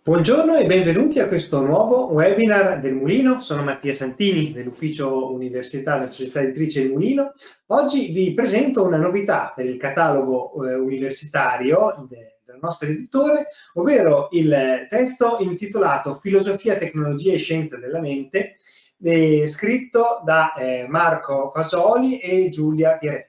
Buongiorno e benvenuti a questo nuovo webinar del Mulino. Sono Mattia Santini dell'Ufficio Università della Società Editrice Il Mulino. Oggi vi presento una novità per il catalogo universitario del nostro editore, ovvero il testo intitolato Filosofia, Tecnologia e Scienza della Mente, scritto da Marco Fasoli e Giulia Pieretta.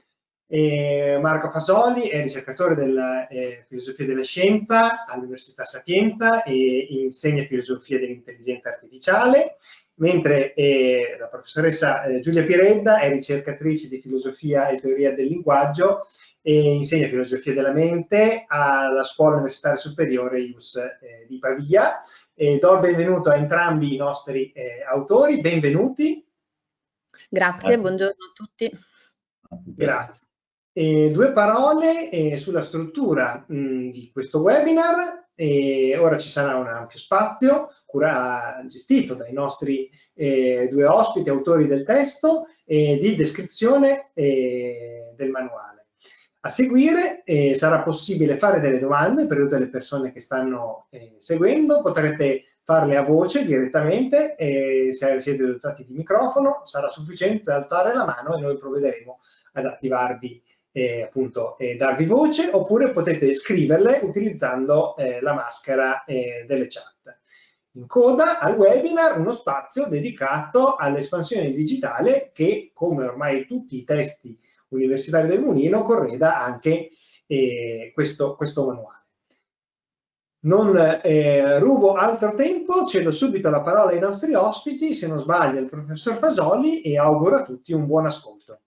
Marco Fasoli è ricercatore della filosofia della scienza all'Università Sapienza e insegna filosofia dell'intelligenza artificiale, mentre la professoressa Giulia Pieredda è ricercatrice di filosofia e teoria del linguaggio e insegna filosofia della mente alla Scuola Universitaria Superiore IUS di Pavia. Do il benvenuto a entrambi i nostri autori, benvenuti. Grazie, buongiorno a tutti. Grazie. Due parole sulla struttura di questo webinar. Ora ci sarà un ampio spazio gestito dai nostri due ospiti, autori del testo, di descrizione del manuale. A seguire sarà possibile fare delle domande per tutte le persone che stanno seguendo, potrete farle a voce direttamente, se siete dotati di microfono sarà sufficiente alzare la mano e noi provvederemo ad attivarvi appunto darvi voce, oppure potete scriverle utilizzando la maschera delle chat. In coda al webinar uno spazio dedicato all'espansione digitale che, come ormai tutti i testi universitari del Mulino, correda anche questo manuale. Non rubo altro tempo, cedo subito la parola ai nostri ospiti, se non sbaglio il professor Fasoli, e auguro a tutti un buon ascolto.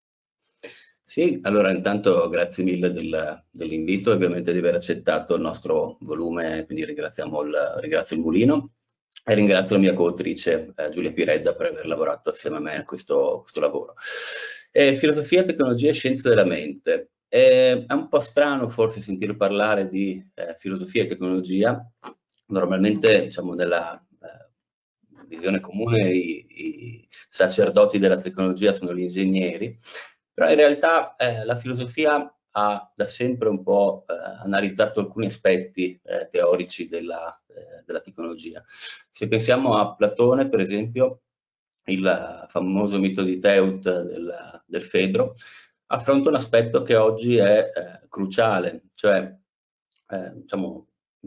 Sì, allora intanto grazie mille dell'invito e ovviamente di aver accettato il nostro volume, quindi ringrazio il Mulino e ringrazio la mia coautrice Giulia Pieredda per aver lavorato assieme a me a questo lavoro. Filosofia, tecnologia e scienze della mente. È un po' strano forse sentir parlare di filosofia e tecnologia. Normalmente, diciamo, nella visione comune i sacerdoti della tecnologia sono gli ingegneri, però in realtà la filosofia ha da sempre un po' analizzato alcuni aspetti teorici della tecnologia. Se pensiamo a Platone, per esempio, il famoso mito di Teut del Fedro, affronta un aspetto che oggi è cruciale, cioè diciamo,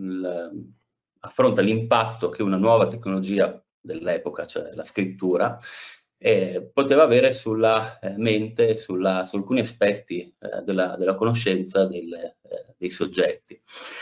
affronta l'impatto che una nuova tecnologia dell'epoca, cioè la scrittura, poteva avere sulla mente, su alcuni aspetti della conoscenza dei soggetti.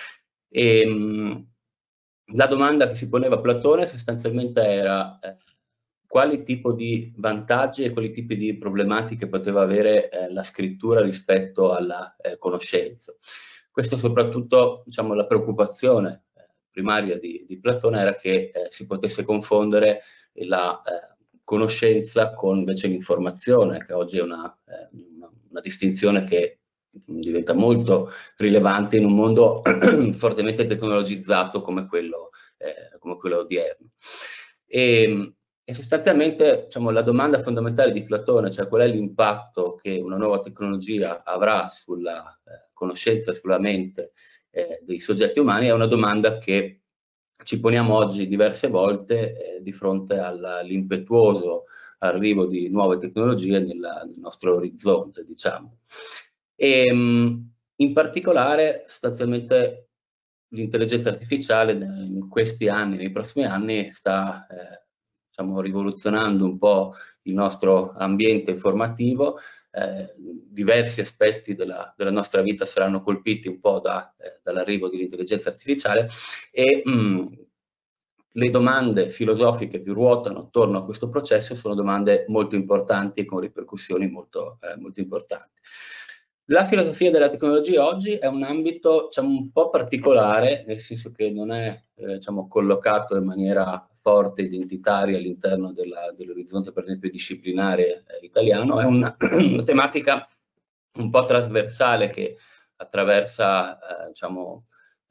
La domanda che si poneva Platone sostanzialmente era quali tipo di vantaggi e quali tipi di problematiche poteva avere la scrittura rispetto alla conoscenza. Questo soprattutto, diciamo, la preoccupazione primaria di Platone era che si potesse confondere la conoscenza con invece l'informazione, che oggi è una distinzione che diventa molto rilevante in un mondo fortemente tecnologizzato come quello odierno. E sostanzialmente, diciamo, la domanda fondamentale di Platone, cioè qual è l'impatto che una nuova tecnologia avrà sulla conoscenza, sulla mente dei soggetti umani, è una domanda che ci poniamo oggi diverse volte di fronte all'impetuoso arrivo di nuove tecnologie nel nostro orizzonte, diciamo. In particolare, sostanzialmente, l'intelligenza artificiale in questi anni, nei prossimi anni, sta diciamo, rivoluzionando un po' il nostro ambiente informativo. Diversi aspetti della nostra vita saranno colpiti un po' dall'arrivo dell'intelligenza artificiale e le domande filosofiche che ruotano attorno a questo processo sono domande molto importanti e con ripercussioni molto importanti. La filosofia della tecnologia oggi è un ambito, diciamo, un po' particolare, nel senso che non è diciamo, collocato in maniera forte, identitaria all'interno dell'orizzonte, per esempio, disciplinare italiano. È una tematica un po' trasversale che attraversa diciamo,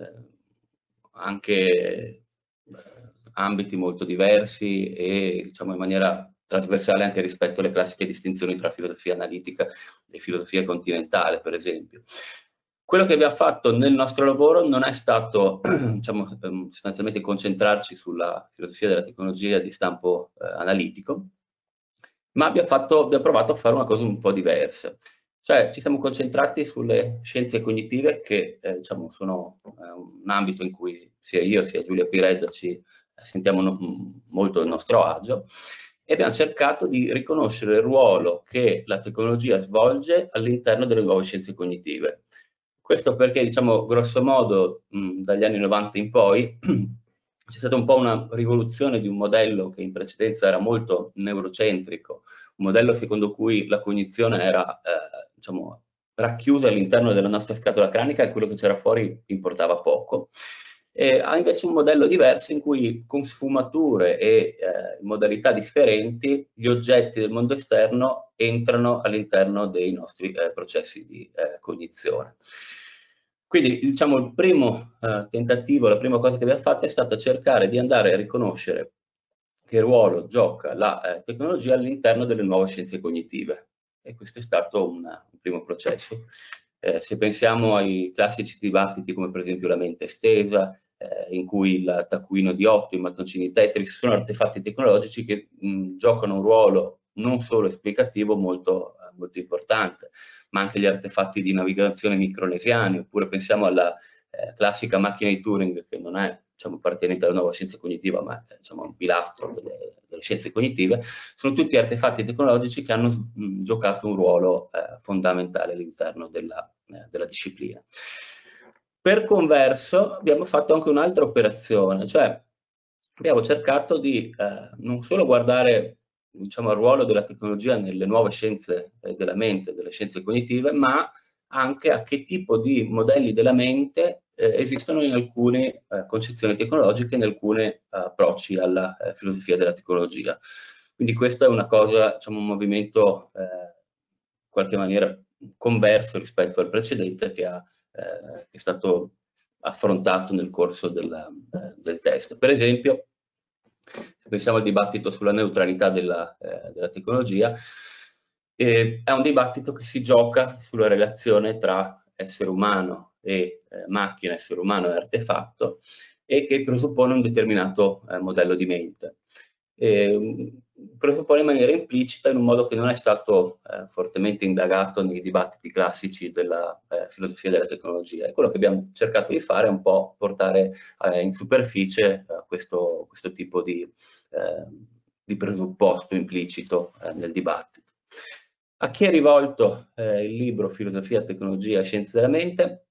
anche ambiti molto diversi e, diciamo, in maniera trasversale anche rispetto alle classiche distinzioni tra filosofia analitica e filosofia continentale, per esempio. Quello che abbiamo fatto nel nostro lavoro non è stato diciamo, sostanzialmente concentrarci sulla filosofia della tecnologia di stampo analitico, ma abbiamo provato a fare una cosa un po' diversa. Cioè ci siamo concentrati sulle scienze cognitive che diciamo, sono un ambito in cui sia io sia Giulia Piredda ci sentiamo molto il nostro agio, e abbiamo cercato di riconoscere il ruolo che la tecnologia svolge all'interno delle nuove scienze cognitive. Questo perché, diciamo, grosso modo, dagli anni 90 in poi, c'è stata un po' una rivoluzione di un modello che in precedenza era molto neurocentrico, un modello secondo cui la cognizione era, diciamo, racchiusa all'interno della nostra scatola cranica e quello che c'era fuori importava poco. Ha invece un modello diverso in cui con sfumature e modalità differenti gli oggetti del mondo esterno entrano all'interno dei nostri processi di cognizione. Quindi diciamo il primo tentativo, la prima cosa che abbiamo fatto è stata cercare di andare a riconoscere che ruolo gioca la tecnologia all'interno delle nuove scienze cognitive, e questo è stato un primo processo. Se pensiamo ai classici dibattiti come per esempio la mente estesa, in cui il taccuino di Otto, i mattoncini Tetris sono artefatti tecnologici che giocano un ruolo non solo esplicativo molto importante, ma anche gli artefatti di navigazione micronesiani, oppure pensiamo alla classica macchina di Turing, che non è diciamo, appartenente alla nuova scienza cognitiva, ma è diciamo, un pilastro delle scienze cognitive. Sono tutti artefatti tecnologici che hanno giocato un ruolo fondamentale all'interno della disciplina. Per converso abbiamo fatto anche un'altra operazione, cioè abbiamo cercato di non solo guardare diciamo, il ruolo della tecnologia nelle nuove scienze della mente, delle scienze cognitive, ma anche a che tipo di modelli della mente esistono in alcune concezioni tecnologiche, in alcuni approcci alla filosofia della tecnologia. Quindi questa è una cosa, diciamo, un movimento in qualche maniera converso rispetto al precedente che è stato affrontato nel corso del test. Per esempio, se pensiamo al dibattito sulla neutralità della tecnologia, è un dibattito che si gioca sulla relazione tra essere umano e macchina, essere umano e artefatto, e che presuppone un determinato modello di mente. Presuppone in maniera implicita, in un modo che non è stato fortemente indagato nei dibattiti classici della filosofia della tecnologia. E quello che abbiamo cercato di fare è un po' portare in superficie questo tipo di presupposto implicito nel dibattito. A chi è rivolto il libro Filosofia, Tecnologia e Scienze della Mente?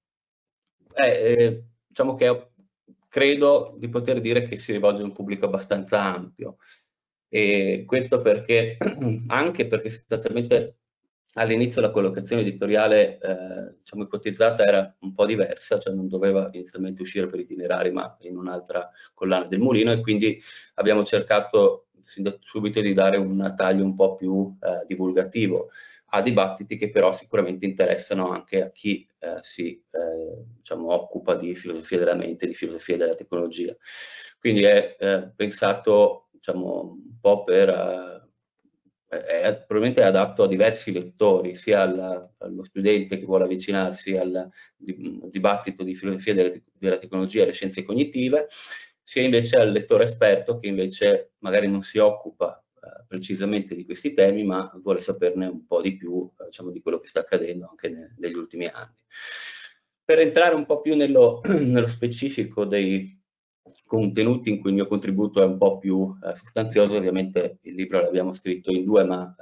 Diciamo che credo di poter dire che si rivolge a un pubblico abbastanza ampio. E questo perché, anche perché sostanzialmente all'inizio la collocazione editoriale diciamo, ipotizzata era un po' diversa, cioè non doveva inizialmente uscire per itinerari ma in un'altra collana del Mulino, e quindi abbiamo cercato subito di dare un taglio un po' più divulgativo a dibattiti che però sicuramente interessano anche a chi si diciamo, occupa di filosofia della mente, di filosofia della tecnologia. Quindi è pensato diciamo, un po' probabilmente è adatto a diversi lettori, sia allo studente che vuole avvicinarsi al dibattito di filosofia della tecnologia e le scienze cognitive, sia invece al lettore esperto che invece magari non si occupa precisamente di questi temi, ma vuole saperne un po' di più diciamo, di quello che sta accadendo anche negli ultimi anni. Per entrare un po' più nello specifico dei contenuti in cui il mio contributo è un po' più sostanzioso, ovviamente il libro l'abbiamo scritto in due, ma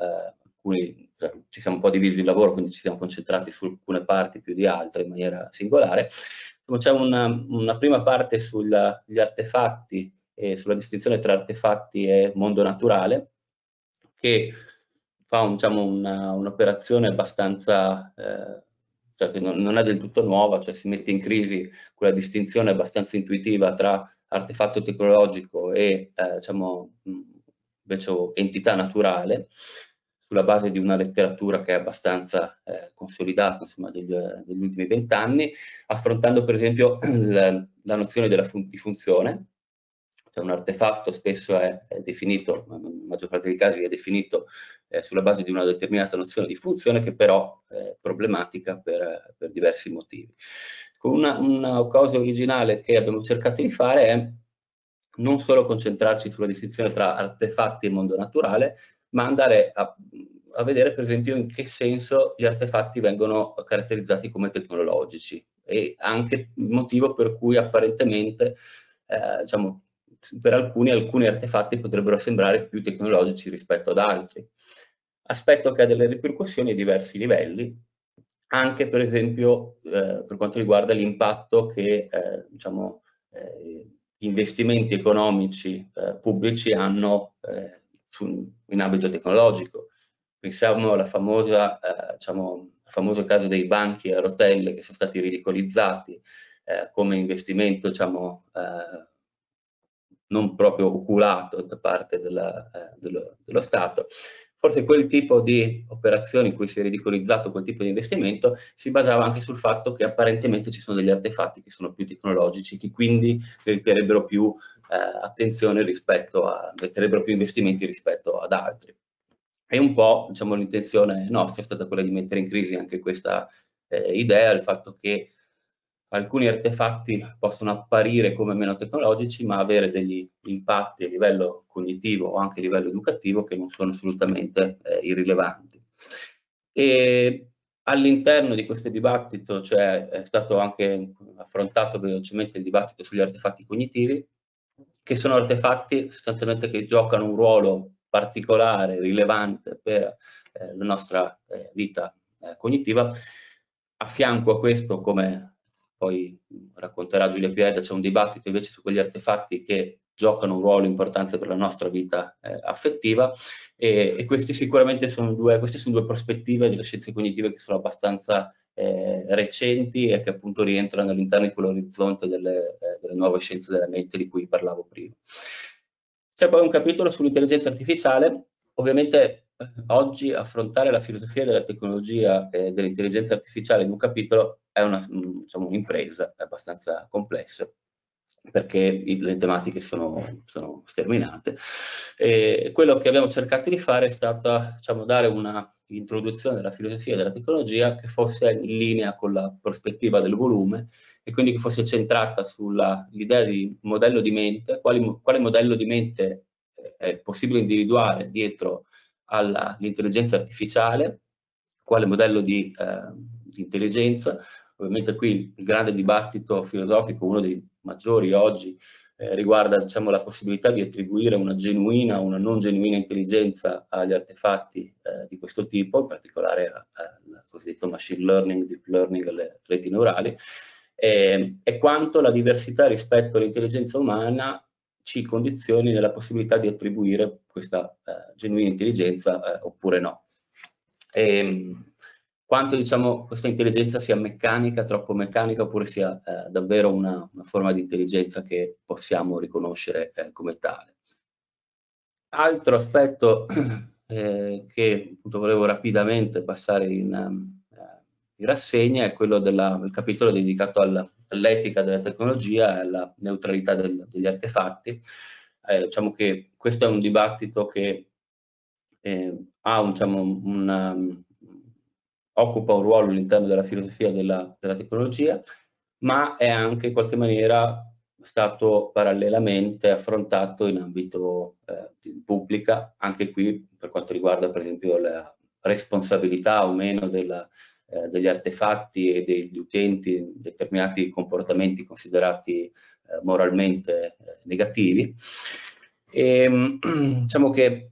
ci siamo un po' divisi il lavoro, quindi ci siamo concentrati su alcune parti più di altre in maniera singolare. C'è una prima parte sugli artefatti e sulla distinzione tra artefatti e mondo naturale, che fa diciamo, un'operazione abbastanza cioè che non è del tutto nuova, cioè si mette in crisi quella distinzione abbastanza intuitiva tra artefatto tecnologico e diciamo, invece entità naturale, sulla base di una letteratura che è abbastanza consolidata insomma, degli ultimi 20 anni, affrontando per esempio la nozione di funzione, Cioè un artefatto spesso è definito, nella maggior parte dei casi è definito sulla base di una determinata nozione di funzione che però è problematica per diversi motivi. Una cosa originale che abbiamo cercato di fare è non solo concentrarci sulla distinzione tra artefatti e mondo naturale, ma andare a vedere per esempio in che senso gli artefatti vengono caratterizzati come tecnologici e anche il motivo per cui apparentemente diciamo, per alcuni artefatti potrebbero sembrare più tecnologici rispetto ad altri. Aspetto che ha delle ripercussioni a diversi livelli, anche per esempio per quanto riguarda l'impatto che diciamo, gli investimenti economici pubblici hanno in ambito tecnologico. Pensiamo alla famosa, diciamo, al famoso caso dei banchi a rotelle che sono stati ridicolizzati come investimento, diciamo, non proprio oculato da parte dello Stato. Forse quel tipo di operazioni in cui si è ridicolizzato quel tipo di investimento si basava anche sul fatto che apparentemente ci sono degli artefatti che sono più tecnologici, che quindi meriterebbero più attenzione meriterebbero più investimenti rispetto ad altri. E un po', diciamo, l'intenzione nostra è stata quella di mettere in crisi anche questa idea, il fatto che alcuni artefatti possono apparire come meno tecnologici, ma avere degli impatti a livello cognitivo o anche a livello educativo che non sono assolutamente irrilevanti. E all'interno di questo dibattito è stato anche affrontato velocemente il dibattito sugli artefatti cognitivi, che sono artefatti sostanzialmente che giocano un ruolo particolare, rilevante per la nostra vita cognitiva. A fianco a questo, come poi racconterà Giulia Pieretta, c'è un dibattito invece su quegli artefatti che giocano un ruolo importante per la nostra vita affettiva e queste sicuramente sono due prospettive delle scienze cognitive che sono abbastanza recenti e che appunto rientrano all'interno di quell'orizzonte delle nuove scienze della mente di cui parlavo prima. C'è poi un capitolo sull'intelligenza artificiale. Ovviamente oggi affrontare la filosofia della tecnologia e dell'intelligenza artificiale in un capitolo è diciamo, un'impresa abbastanza complessa, perché le tematiche sono sterminate. E quello che abbiamo cercato di fare è stato, diciamo, dare una introduzione della filosofia della tecnologia che fosse in linea con la prospettiva del volume e quindi che fosse centrata sull'idea di modello di mente, quale modello di mente è possibile individuare dietro all'intelligenza artificiale, quale modello di intelligenza. Ovviamente qui il grande dibattito filosofico, uno dei maggiori oggi, riguarda, diciamo, la possibilità di attribuire una genuina o una non genuina intelligenza agli artefatti di questo tipo, in particolare al cosiddetto machine learning, deep learning, alle reti neurali, e quanto la diversità rispetto all'intelligenza umana ci condizioni nella possibilità di attribuire questa genuina intelligenza oppure no. Quanto, diciamo, questa intelligenza sia meccanica, troppo meccanica, oppure sia davvero una forma di intelligenza che possiamo riconoscere come tale. Altro aspetto che appunto volevo rapidamente passare in rassegna è quello del capitolo dedicato all'etica della tecnologia e alla neutralità degli artefatti. Diciamo che questo è un dibattito che ha diciamo, occupa un ruolo all'interno della filosofia della tecnologia, ma è anche in qualche maniera stato parallelamente affrontato in ambito pubblica, anche qui per quanto riguarda per esempio la responsabilità o meno degli artefatti e degli utenti in determinati comportamenti considerati moralmente negativi. E diciamo che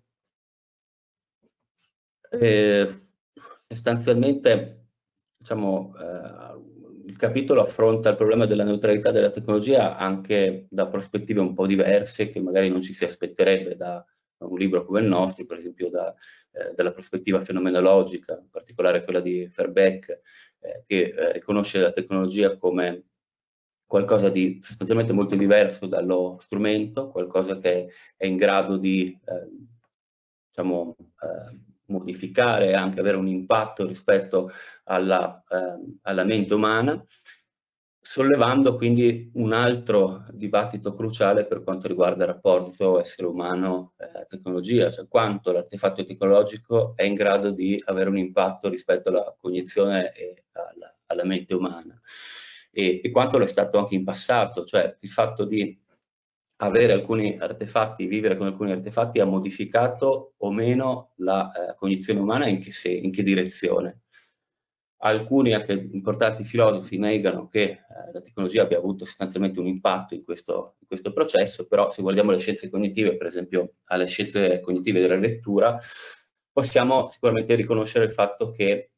sostanzialmente, diciamo, il capitolo affronta il problema della neutralità della tecnologia anche da prospettive un po' diverse che magari non ci si aspetterebbe da un libro come il nostro, per esempio dalla prospettiva fenomenologica, in particolare quella di Verbeek, che riconosce la tecnologia come qualcosa di sostanzialmente molto diverso dallo strumento, qualcosa che è in grado di diciamo, modificare e anche avere un impatto rispetto alla mente umana. sollevando quindi un altro dibattito cruciale per quanto riguarda il rapporto essere umano-tecnologia, cioè quanto l'artefatto tecnologico è in grado di avere un impatto rispetto alla cognizione e alla mente umana, e quanto lo è stato anche in passato, cioè il fatto di avere alcuni artefatti, vivere con alcuni artefatti ha modificato o meno la cognizione umana, in che direzione. Alcuni anche importanti filosofi negano che la tecnologia abbia avuto sostanzialmente un impatto in questo processo, però se guardiamo le scienze cognitive, per esempio alle scienze cognitive della lettura, possiamo sicuramente riconoscere il fatto che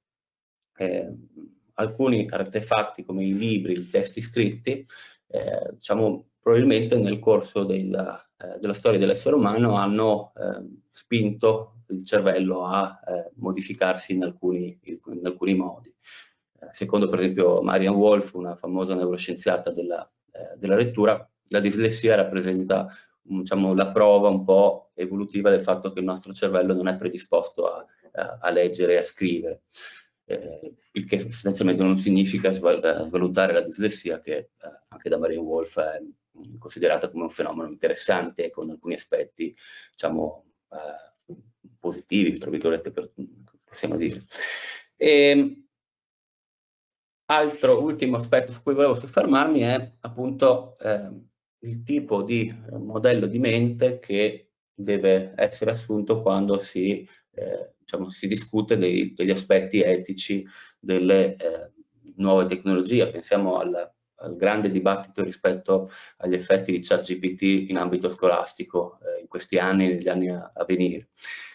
alcuni artefatti come i libri, i testi scritti, diciamo, probabilmente nel corso della storia dell'essere umano hanno spinto il cervello a modificarsi in alcuni modi. Secondo per esempio Marianne Wolf, una famosa neuroscienziata della lettura, la dislessia rappresenta diciamo, la prova un po' evolutiva del fatto che il nostro cervello non è predisposto a leggere e a scrivere. Il che sostanzialmente non significa svalutare la dislessia, che anche da Marianne Wolf è considerata come un fenomeno interessante, con alcuni aspetti, diciamo, positivi, tra virgolette, possiamo dire. Altro ultimo aspetto su cui volevo soffermarmi è appunto il tipo di modello di mente che deve essere assunto quando diciamo, si discute degli aspetti etici delle nuove tecnologie. Pensiamo al grande dibattito rispetto agli effetti di ChatGPT in ambito scolastico in questi anni e negli anni a venire.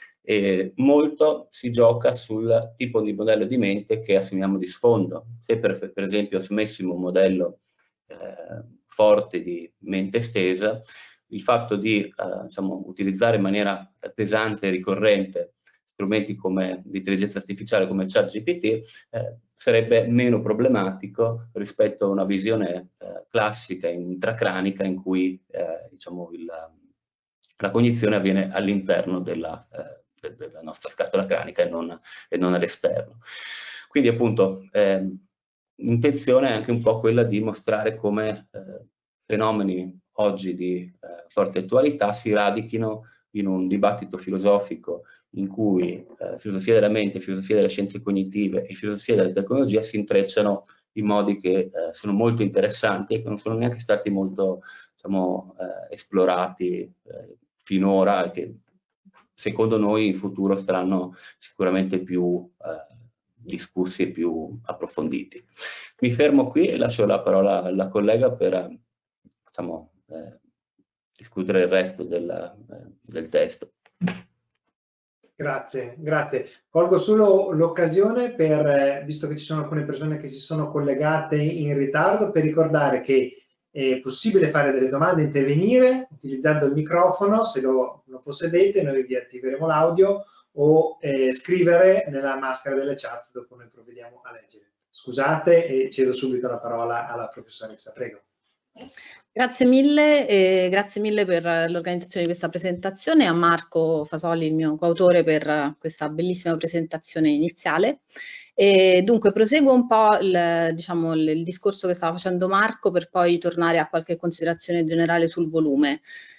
Molto si gioca sul tipo di modello di mente che assumiamo di sfondo. Se per esempio assumessimo un modello forte di mente estesa, il fatto di diciamo, utilizzare in maniera pesante e ricorrente strumenti come l'intelligenza artificiale come ChatGPT sarebbe meno problematico rispetto a una visione classica intracranica in cui diciamo, la cognizione avviene all'interno della nostra scatola cranica e non all'esterno. Quindi appunto l'intenzione è anche un po' quella di mostrare come fenomeni oggi di forte attualità si radichino in un dibattito filosofico in cui filosofia della mente, filosofia delle scienze cognitive e filosofia della tecnologia si intrecciano in modi che sono molto interessanti e che non sono neanche stati molto, diciamo, esplorati finora, e che secondo noi in futuro saranno sicuramente più discussi e più approfonditi. Mi fermo qui e lascio la parola alla collega per diciamo, discutere il resto del testo. Grazie, grazie. Colgo solo l'occasione per, visto che ci sono alcune persone che si sono collegate in ritardo, per ricordare che è possibile fare delle domande e intervenire utilizzando il microfono, se lo possedete noi vi attiveremo l'audio, o scrivere nella maschera delle chat, dopo noi provvediamo a leggere. Scusate e cedo subito la parola alla professoressa, prego. Grazie mille per l'organizzazione di questa presentazione, a Marco Fasoli, il mio coautore, per questa bellissima presentazione iniziale. E dunque proseguo un po' diciamo, il discorso che stava facendo Marco per poi tornare a qualche considerazione generale sul volume.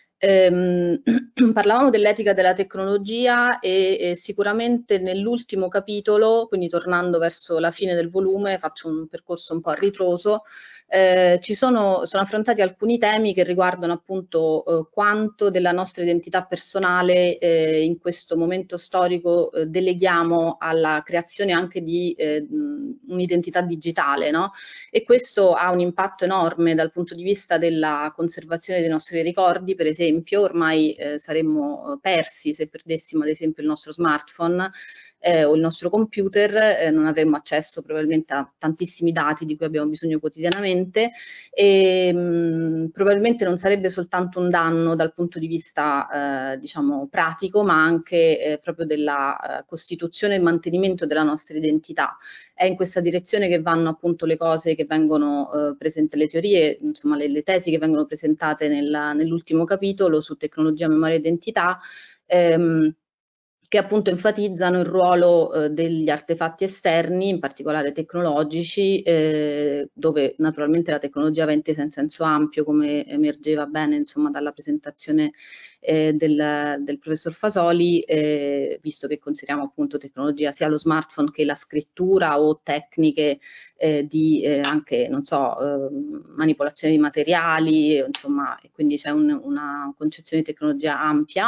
Parlavamo dell'etica della tecnologia e sicuramente nell'ultimo capitolo, quindi tornando verso la fine del volume, faccio un percorso un po' a ritroso, sono affrontati alcuni temi che riguardano appunto quanto della nostra identità personale in questo momento storico deleghiamo alla creazione anche di un'identità digitale, no? E questo ha un impatto enorme dal punto di vista della conservazione dei nostri ricordi. Per esempio, ormai saremmo persi se perdessimo ad esempio il nostro smartphone o il nostro computer, non avremmo accesso probabilmente a tantissimi dati di cui abbiamo bisogno quotidianamente e probabilmente non sarebbe soltanto un danno dal punto di vista diciamo pratico, ma anche proprio della costituzione e mantenimento della nostra identità. È in questa direzione che vanno appunto le cose che vengono presentate, le teorie, insomma le tesi che vengono presentate nell'ultimo capitolo su tecnologia, memoria e identità, che appunto enfatizzano il ruolo degli artefatti esterni, in particolare tecnologici, dove naturalmente la tecnologia va intesa in senso ampio, come emergeva bene insomma dalla presentazione del professor Fasoli, visto che consideriamo appunto tecnologia sia lo smartphone che la scrittura o tecniche di anche, non so, manipolazione di materiali, insomma, e quindi c'è una concezione di tecnologia ampia.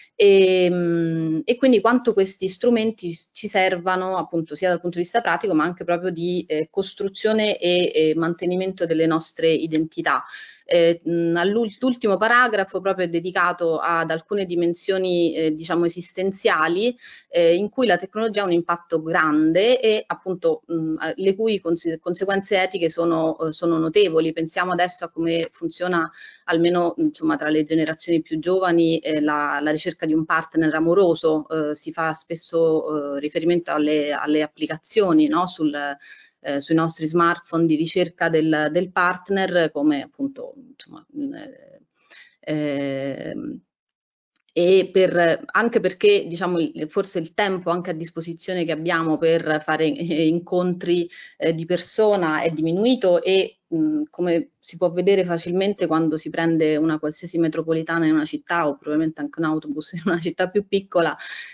E quindi quanto questi strumenti ci servano appunto sia dal punto di vista pratico ma anche proprio di costruzione e mantenimento delle nostre identità. L'ultimo paragrafo proprio è dedicato ad alcune dimensioni diciamo esistenziali in cui la tecnologia ha un impatto grande e appunto le cui conseguenze etiche sono notevoli. Pensiamo adesso a come funziona almeno insomma tra le generazioni più giovani la ricerca di un partner amoroso. Si fa spesso riferimento alle applicazioni, no? Sui nostri smartphone di ricerca del partner, come appunto insomma e anche perché diciamo forse il tempo anche a disposizione che abbiamo per fare incontri di persona è diminuito e come si può vedere facilmente quando si prende una qualsiasi metropolitana in una città o probabilmente anche un autobus in una città più piccola,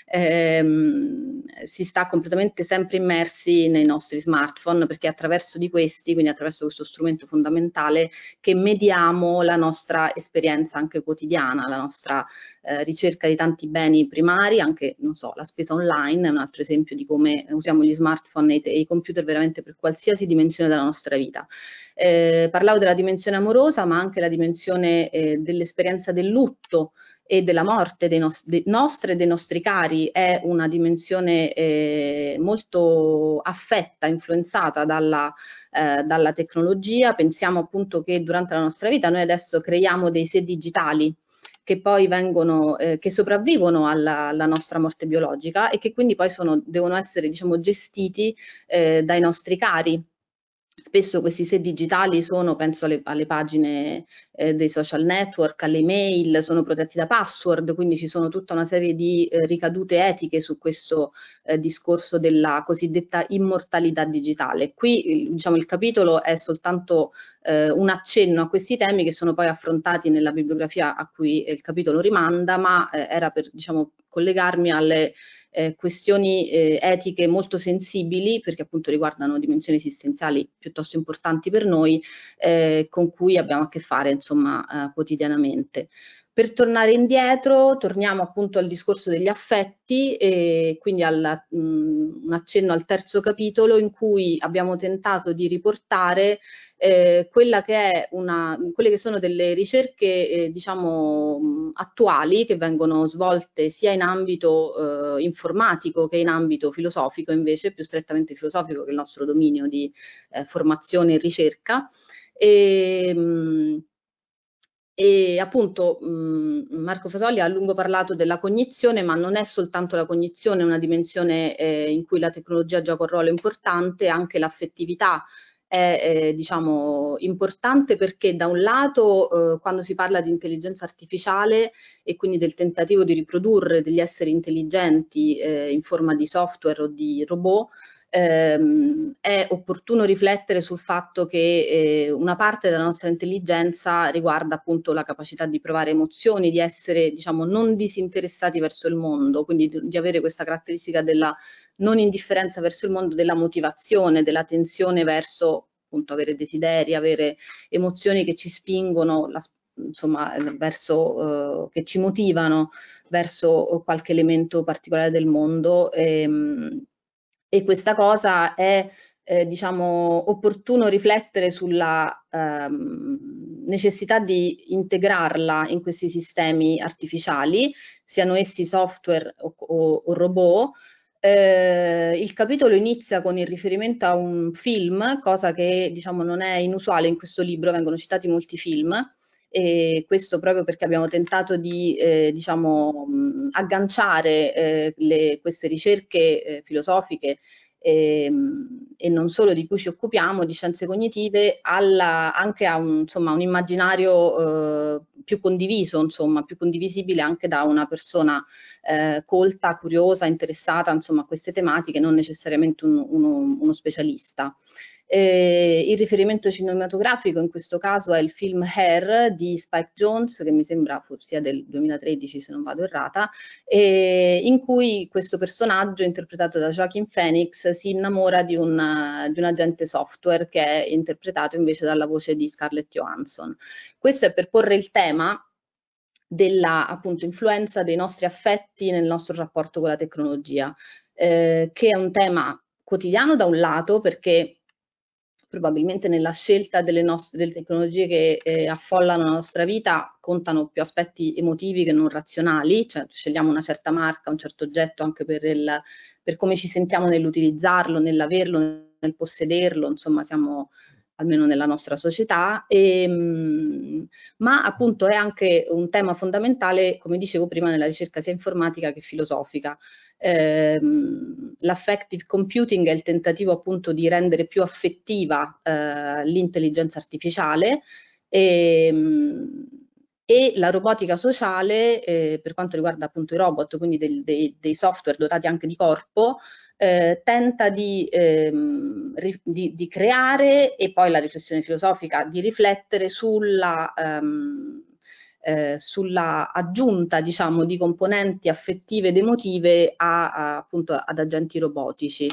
si sta completamente sempre immersi nei nostri smartphone, perché attraverso di questi, quindi attraverso questo strumento fondamentale, che mediamo la nostra esperienza anche quotidiana, la nostra ricerca di tanti beni primari, anche non so, la spesa online è un altro esempio di come usiamo gli smartphone e i computer veramente per qualsiasi dimensione della nostra vita. Parlavo della dimensione amorosa, ma anche la dimensione dell'esperienza del lutto e della morte dei nostri cari è una dimensione molto affetta, influenzata dalla tecnologia. Pensiamo appunto che durante la nostra vita noi adesso creiamo dei sé digitali che poi che sopravvivono alla nostra morte biologica e che quindi poi devono essere diciamo gestiti dai nostri cari. Spesso questi sé digitali sono, penso alle pagine dei social network, alle email, sono protetti da password, quindi ci sono tutta una serie di ricadute etiche su questo discorso della cosiddetta immortalità digitale. Qui diciamo il capitolo è soltanto un accenno a questi temi che sono poi affrontati nella bibliografia a cui il capitolo rimanda, ma era per diciamo collegarmi alle questioni etiche molto sensibili, perché appunto riguardano dimensioni esistenziali piuttosto importanti per noi, con cui abbiamo a che fare insomma quotidianamente. Per tornare indietro, torniamo appunto al discorso degli affetti e quindi un accenno al terzo capitolo in cui abbiamo tentato di riportare quelle che sono delle ricerche diciamo attuali che vengono svolte sia in ambito informatico che in ambito filosofico, invece più strettamente filosofico, che è il nostro dominio di formazione e ricerca. E appunto Marco Fasoli ha a lungo parlato della cognizione, ma non è soltanto la cognizione una dimensione in cui la tecnologia gioca un ruolo importante, anche l'affettività è diciamo importante, perché da un lato quando si parla di intelligenza artificiale e quindi del tentativo di riprodurre degli esseri intelligenti in forma di software o di robot, è opportuno riflettere sul fatto che una parte della nostra intelligenza riguarda appunto la capacità di provare emozioni, di essere diciamo non disinteressati verso il mondo, quindi di avere questa caratteristica della non indifferenza verso il mondo, della motivazione, della tensione verso appunto avere desideri, avere emozioni che ci spingono, insomma, verso che ci motivano verso qualche elemento particolare del mondo. E questa cosa è diciamo opportuno riflettere sulla necessità di integrarla in questi sistemi artificiali, siano essi software o robot. Il capitolo inizia con il riferimento a un film, cosa che diciamo non è inusuale in questo libro, vengono citati molti film, e questo proprio perché abbiamo tentato di diciamo, agganciare queste ricerche filosofiche e non solo di cui ci occupiamo, di scienze cognitive, anche a un immaginario più condiviso, insomma, più condivisibile anche da una persona colta, curiosa, interessata, insomma, a queste tematiche, non necessariamente uno specialista. Il riferimento cinematografico in questo caso è il film Hair di Spike Jonze, che mi sembra sia del 2013 se non vado errata, in cui questo personaggio interpretato da Joaquin Phoenix si innamora di un agente software che è interpretato invece dalla voce di Scarlett Johansson. Questo è per porre il tema della appunto influenza dei nostri affetti nel nostro rapporto con la tecnologia, che è un tema quotidiano da un lato, perché probabilmente nella scelta delle tecnologie che affollano la nostra vita contano più aspetti emotivi che non razionali, cioè scegliamo una certa marca, un certo oggetto anche per come ci sentiamo nell'utilizzarlo, nell'averlo, nel possederlo, insomma siamo almeno nella nostra società, ma appunto è anche un tema fondamentale, come dicevo prima, nella ricerca sia informatica che filosofica. L'affective computing è il tentativo appunto di rendere più affettiva l'intelligenza artificiale e la robotica sociale, per quanto riguarda appunto i robot, quindi dei software dotati anche di corpo, tenta di creare, e poi la riflessione filosofica, di riflettere sulla aggiunta, diciamo, di componenti affettive ed emotive appunto ad agenti robotici.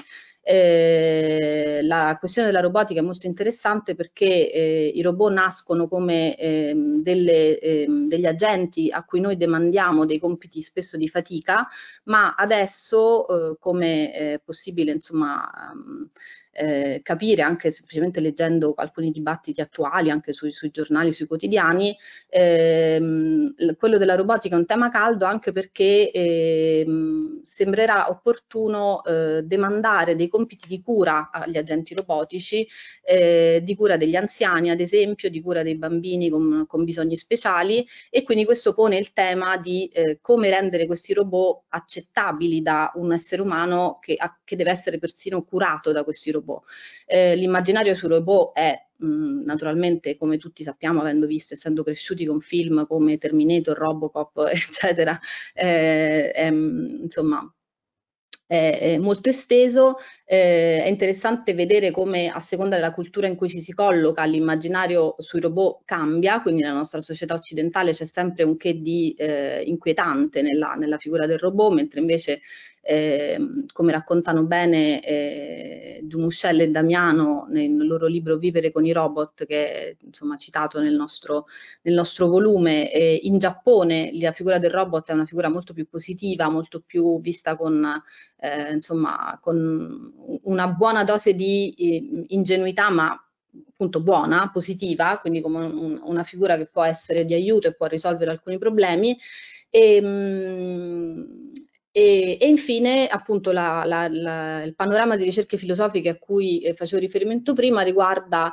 La questione della robotica è molto interessante perché i robot nascono come degli agenti a cui noi demandiamo dei compiti spesso di fatica, ma adesso, come è possibile, insomma, capire anche semplicemente leggendo alcuni dibattiti attuali anche sui giornali, sui quotidiani, quello della robotica è un tema caldo anche perché sembrerà opportuno demandare dei compiti di cura agli agenti robotici, di cura degli anziani ad esempio, di cura dei bambini con bisogni speciali, e quindi questo pone il tema di come rendere questi robot accettabili da un essere umano che deve essere persino curato da questi robot. L'immaginario sui robot è naturalmente, come tutti sappiamo, avendo visto, essendo cresciuti con film come Terminator, Robocop, eccetera, insomma, è molto esteso. È interessante vedere come a seconda della cultura in cui ci si colloca l'immaginario sui robot cambia, quindi nella nostra società occidentale c'è sempre un che di inquietante nella figura del robot, mentre invece come raccontano bene Dumuscel e Damiano nel loro libro Vivere con i robot, che è insomma citato nel nostro volume, in Giappone la figura del robot è una figura molto più positiva, molto più vista con insomma con una buona dose di ingenuità, ma appunto buona, positiva, quindi come una figura che può essere di aiuto e può risolvere alcuni problemi. E infine appunto il panorama di ricerche filosofiche a cui facevo riferimento prima riguarda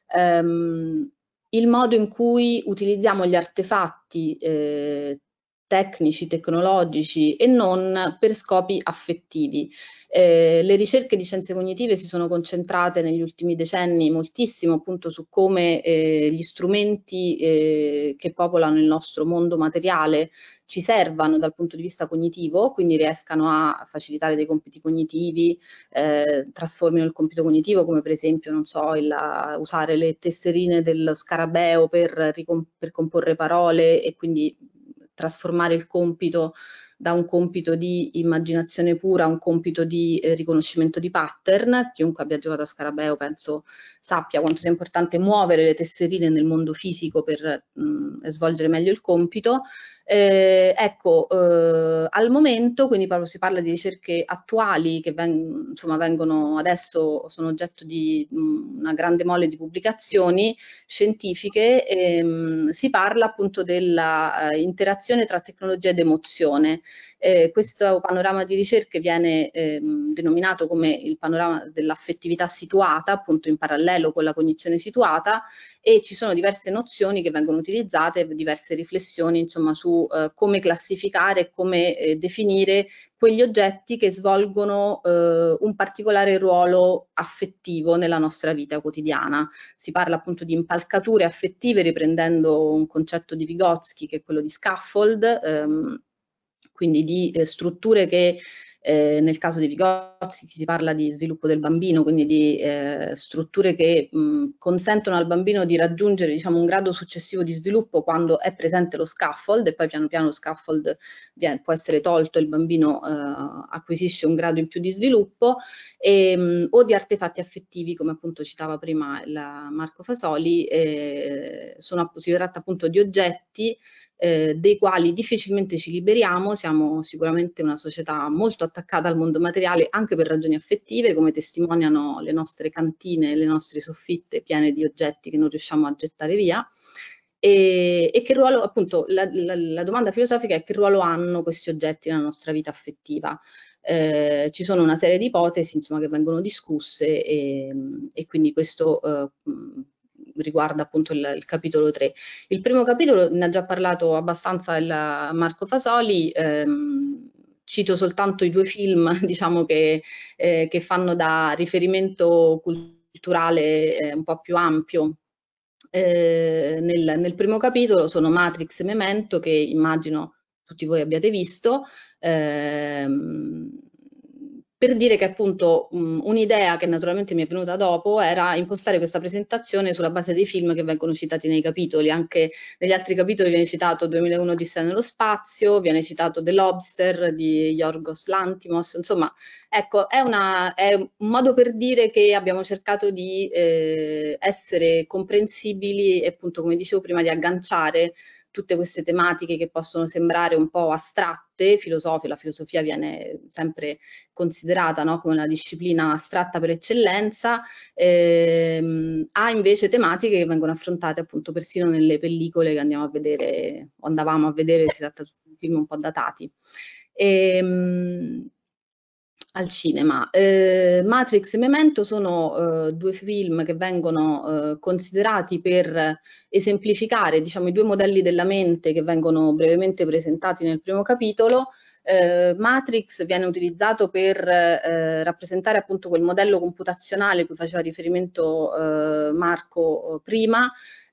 il modo in cui utilizziamo gli artefatti tecnici, tecnologici e non per scopi affettivi. Le ricerche di scienze cognitive si sono concentrate negli ultimi decenni moltissimo appunto su come gli strumenti che popolano il nostro mondo materiale ci servano dal punto di vista cognitivo, quindi riescano a facilitare dei compiti cognitivi, trasformino il compito cognitivo, come per esempio, non so, usare le tesserine dello scarabeo per comporre parole e quindi trasformare il compito da un compito di immaginazione pura a un compito di riconoscimento di pattern. Chiunque abbia giocato a Scarabeo penso sappia quanto sia importante muovere le tesserine nel mondo fisico per svolgere meglio il compito. Ecco, al momento, quindi proprio si parla di ricerche attuali che vengono adesso, sono oggetto di una grande mole di pubblicazioni scientifiche, si parla appunto della interazione tra tecnologia ed emozione. Questo panorama di ricerche viene denominato come il panorama dell'affettività situata, appunto in parallelo con la cognizione situata, e ci sono diverse nozioni che vengono utilizzate, diverse riflessioni insomma su come classificare e come definire quegli oggetti che svolgono un particolare ruolo affettivo nella nostra vita quotidiana. Si parla appunto di impalcature affettive, riprendendo un concetto di Vygotsky, che è quello di scaffold, quindi di strutture che nel caso di Vygotsky si parla di sviluppo del bambino, quindi di strutture che consentono al bambino di raggiungere, diciamo, un grado successivo di sviluppo quando è presente lo scaffold, e poi piano piano lo scaffold può essere tolto e il bambino acquisisce un grado in più di sviluppo, o di artefatti affettivi, come appunto citava prima Marco Fasoli. Si tratta appunto di oggetti dei quali difficilmente ci liberiamo. Siamo sicuramente una società molto attaccata al mondo materiale anche per ragioni affettive, come testimoniano le nostre cantine, le nostre soffitte piene di oggetti che non riusciamo a gettare via. E che ruolo, appunto, la domanda filosofica è: che ruolo hanno questi oggetti nella nostra vita affettiva? Ci sono una serie di ipotesi, insomma, che vengono discusse, e quindi questo riguarda appunto il capitolo 3. Il primo capitolo ne ha già parlato abbastanza Marco Fasoli. Cito soltanto i 2 film, diciamo, che fanno da riferimento culturale un po' più ampio. Nel primo capitolo sono Matrix e Memento, che immagino tutti voi abbiate visto, per dire che appunto un'idea che naturalmente mi è venuta dopo era impostare questa presentazione sulla base dei film che vengono citati nei capitoli. Anche negli altri capitoli viene citato 2001 Odissea nello spazio, viene citato The Lobster di Yorgos Lanthimos. Insomma, ecco, è un modo per dire che abbiamo cercato di essere comprensibili e, appunto, come dicevo prima, di agganciare tutte queste tematiche che possono sembrare un po' astratte. La filosofia viene sempre considerata, no, come una disciplina astratta per eccellenza, ha invece tematiche che vengono affrontate appunto persino nelle pellicole che andiamo a vedere, o andavamo a vedere. Si tratta di film un po' datati. Al cinema. Matrix e Memento sono 2 film che vengono considerati per esemplificare, diciamo, i 2 modelli della mente che vengono brevemente presentati nel primo capitolo. Matrix viene utilizzato per rappresentare appunto quel modello computazionale a cui faceva riferimento Marco prima,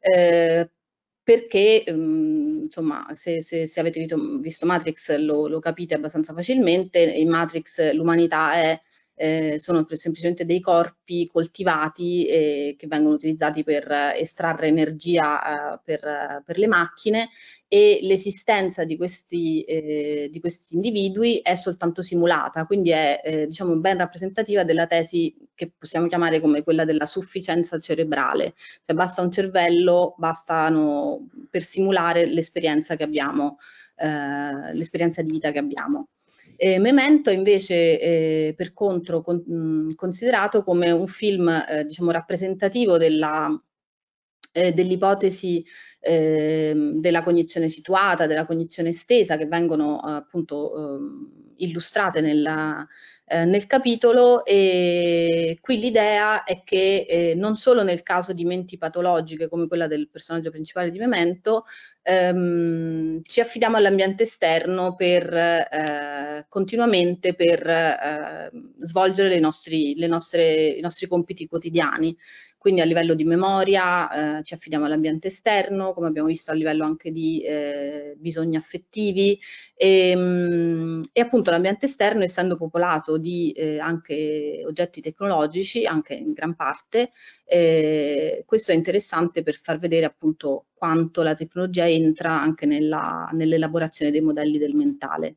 perché insomma, se avete visto Matrix lo capite abbastanza facilmente. In Matrix l'umanità sono semplicemente dei corpi coltivati che vengono utilizzati per estrarre energia per le macchine, e l'esistenza di questi individui è soltanto simulata, quindi è diciamo ben rappresentativa della tesi che possiamo chiamare come quella della sufficienza cerebrale. Cioè basta un cervello, bastano per simulare l'esperienza che abbiamo, l'esperienza di vita che abbiamo. Memento invece per contro considerato come un film diciamo rappresentativo dell'ipotesi della cognizione situata, della cognizione estesa, che vengono appunto illustrate nel capitolo. E qui l'idea è che non solo nel caso di menti patologiche come quella del personaggio principale di Memento ci affidiamo all'ambiente esterno continuamente per svolgere i nostri compiti quotidiani. Quindi a livello di memoria ci affidiamo all'ambiente esterno, come abbiamo visto a livello anche di bisogni affettivi, e appunto l'ambiente esterno, essendo popolato di anche oggetti tecnologici, anche in gran parte, questo è interessante per far vedere appunto quanto la tecnologia entra anche nell'elaborazione dei modelli del mentale.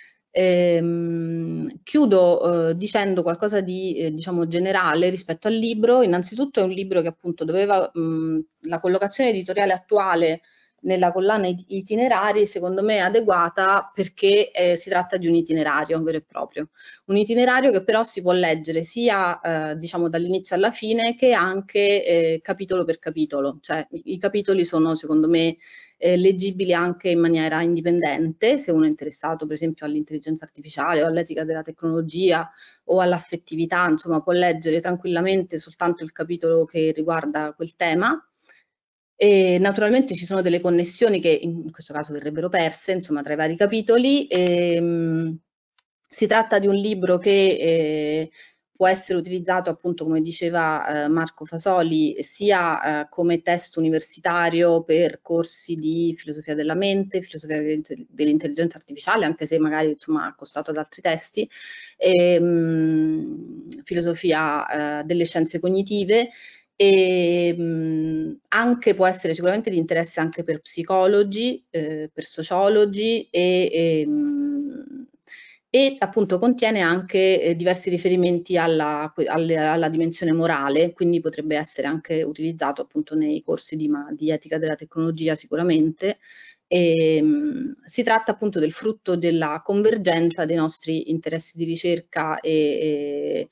Chiudo dicendo qualcosa di diciamo generale rispetto al libro. Innanzitutto è un libro che appunto doveva, la collocazione editoriale attuale nella collana itinerari, secondo me è adeguata perché si tratta di un itinerario vero e proprio. Un itinerario che però si può leggere sia diciamo dall'inizio alla fine che anche capitolo per capitolo, cioè i capitoli sono secondo me leggibili anche in maniera indipendente, se uno è interessato per esempio all'intelligenza artificiale o all'etica della tecnologia o all'affettività, insomma può leggere tranquillamente soltanto il capitolo che riguarda quel tema. E naturalmente ci sono delle connessioni che in questo caso verrebbero perse, insomma, tra i vari capitoli. Si tratta di un libro che può essere utilizzato, appunto, come diceva Marco Fasoli, sia come testo universitario per corsi di filosofia della mente, filosofia dell'intelligenza artificiale, anche se magari insomma accostato ad altri testi, filosofia delle scienze cognitive. E anche può essere sicuramente di interesse anche per psicologi, per sociologi e appunto contiene anche diversi riferimenti alla dimensione morale, quindi potrebbe essere anche utilizzato appunto nei corsi di etica della tecnologia sicuramente. Si tratta appunto del frutto della convergenza dei nostri interessi di ricerca e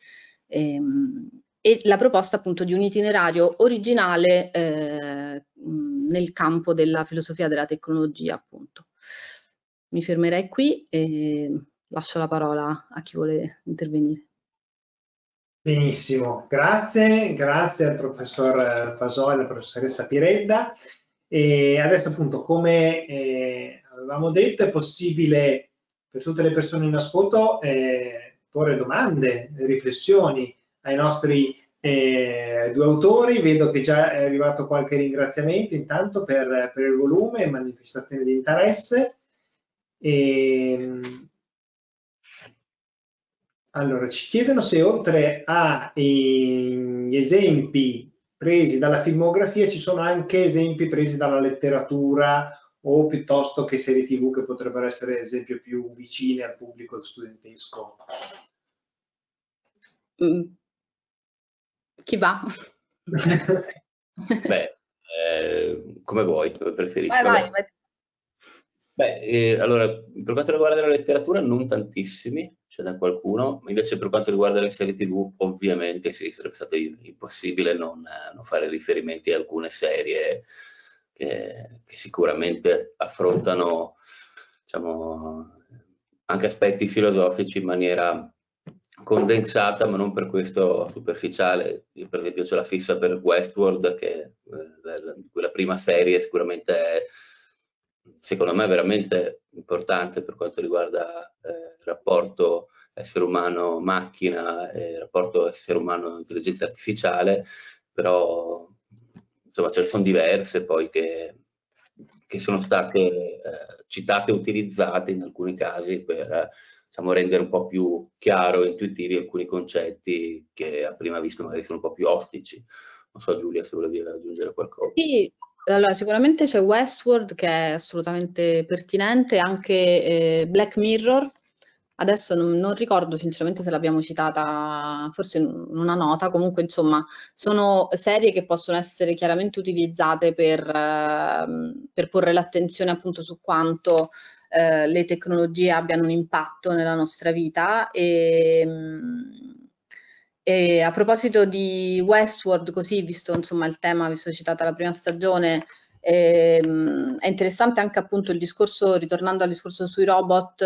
la proposta appunto di un itinerario originale nel campo della filosofia della tecnologia, appunto. Mi fermerei qui e lascio la parola a chi vuole intervenire. Benissimo, grazie al professor Fasoli, alla professoressa Piredda. E adesso appunto, come avevamo detto, è possibile per tutte le persone in ascolto porre domande, riflessioni ai nostri due autori. Vedo che già è arrivato qualche ringraziamento intanto per il volume e manifestazione di interesse. Allora, ci chiedono se oltre agli esempi presi dalla filmografia ci sono anche esempi presi dalla letteratura o piuttosto che serie TV che potrebbero essere, ad esempio, più vicine al pubblico studentesco. Chi va? Beh, come vuoi, come preferisci. Vai. Beh, allora, per quanto riguarda la letteratura non tantissimi, ce n'è qualcuno, invece per quanto riguarda le serie TV ovviamente sì, sarebbe stato impossibile non fare riferimenti a alcune serie che sicuramente affrontano, diciamo, anche aspetti filosofici in maniera condensata, ma non per questo superficiale. Io per esempio ho la fissa per Westworld, che quella prima serie sicuramente è, secondo me, veramente importante per quanto riguarda il rapporto essere umano-macchina e il rapporto essere umano-intelligenza artificiale, però insomma ce ne sono diverse poi che sono state citate e utilizzate in alcuni casi per diciamo, rendere un po' più chiaro e intuitivi alcuni concetti che a prima vista magari sono un po' più ostici. Non so Giulia se volevi aggiungere qualcosa. Sì, allora sicuramente c'è Westworld che è assolutamente pertinente, anche Black Mirror. Adesso non ricordo sinceramente se l'abbiamo citata, forse in una nota, comunque insomma sono serie che possono essere chiaramente utilizzate per porre l'attenzione appunto su quanto le tecnologie abbiano un impatto nella nostra vita e a proposito di Westworld, così visto insomma il tema, visto citata la prima stagione, è interessante anche appunto il discorso, ritornando al discorso sui robot,